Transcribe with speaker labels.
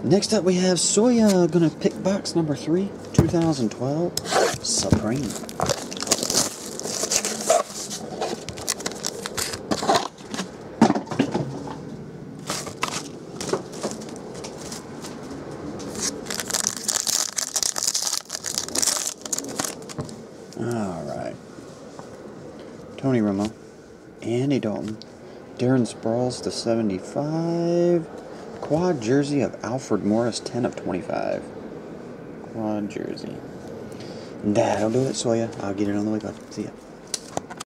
Speaker 1: Next up we have Soua, gonna pick box number 3, 2012, Supreme. Alright. Tony Romo, Andy Dalton, Darren Sproles to 75, quad jersey of Alfred Morris, 10 of 25. Quad jersey. That'll do it, Soya. I'll get it on the way, bud. See ya.